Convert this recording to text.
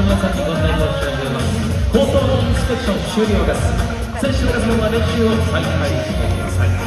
の皆さんにご案内申し上げます。高等インスペクション終了です。選手の皆様は練習を再開してください。